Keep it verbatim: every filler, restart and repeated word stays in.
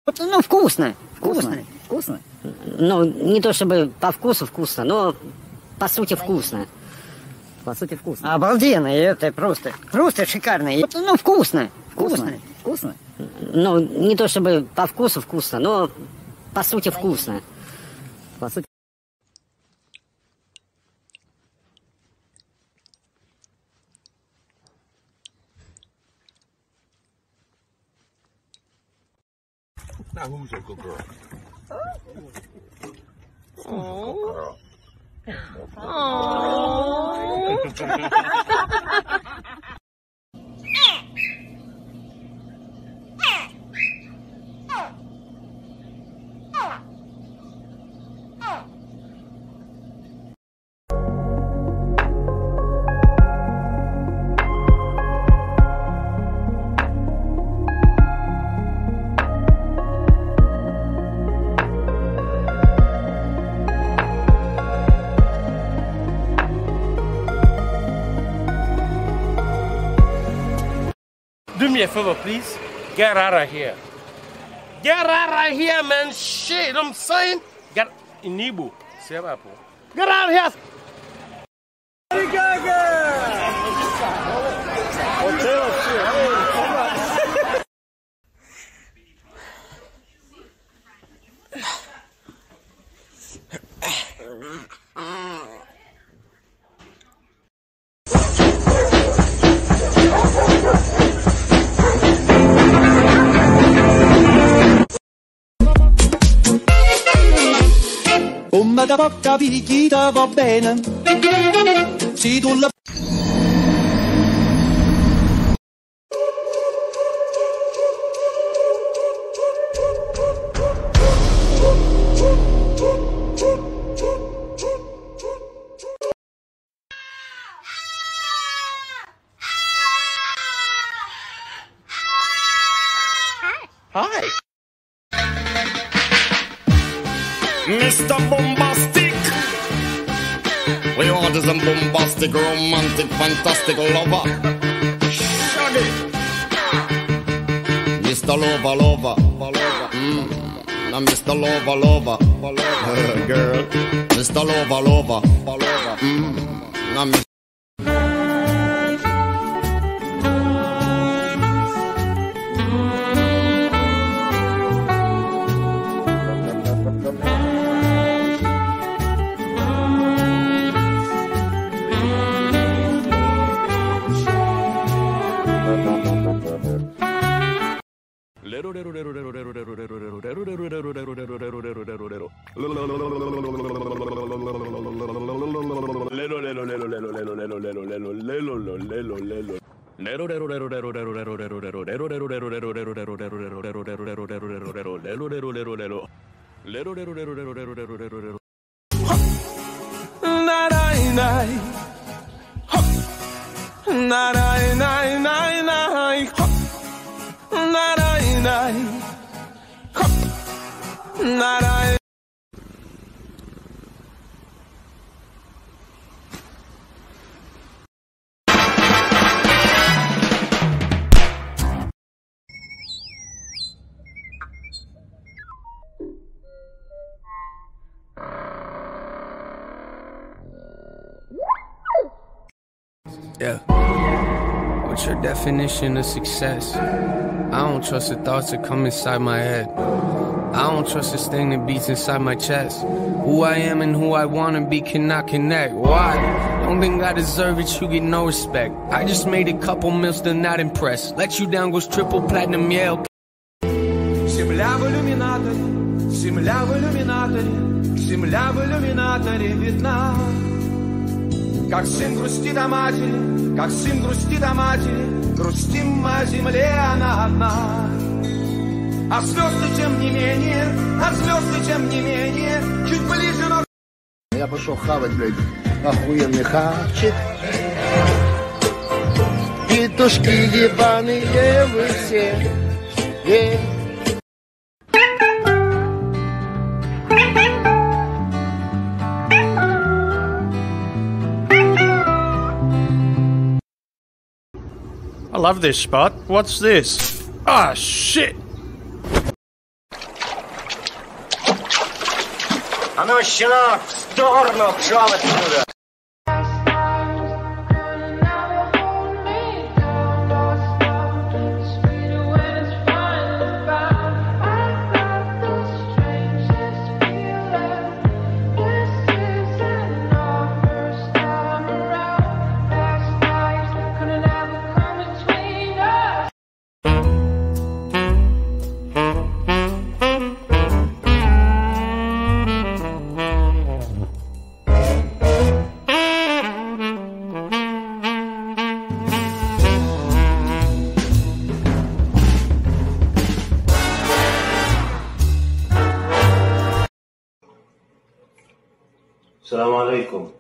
Ну, вкусно. Вкусно. Вкусно? Ну, не то чтобы по вкусу вкусно, но по сути вкусно. По сути вкусно. Обалденно, это просто, просто шикарно. Ну, вкусно. Вкусно? Вкусно? Ну, не то чтобы по вкусу вкусно, но по сути вкусно. По сути. Now who's a good girl? Oh. Do me a favor, please. Get out of here. Get out of here, man. Shit, I'm saying. Get in Nibu. Get out of here. Come da porca picchita va bene, se tu la... Hi. Mister Bombastic, we want is a bombastic, romantic, fantastic lover. Shaggy, Mister Lover, lover, mm. Now Mister Lover, lover, uh, girl, Mister Lover, lover, mm. Now Mister Yeah. What's your definition of success? I don't trust the thoughts that come inside my head. I don't trust this thing that beats inside my chest. Who I am and who I wanna be cannot connect. Why? Don't think I deserve it, you get no respect. I just made a couple mils, still not impressed. Let you down goes triple platinum, yeah, okay. Земля в иллюминаторе, земля в иллюминаторе, земля в иллюминаторе видна. Как сын грустит о матери, как сын грустит о матери, грустим мы о земле, она одна. А звезды тем не менее, а звезды тем не менее, чуть ближе, но... Я пошел хавать, блядь, охуенный хавчик. Петушки ебаные вы все, yeah. I love this spot. What's this? Ah, shit! А ну, щенок, в сторону, пшел отсюда! السلام عليكم.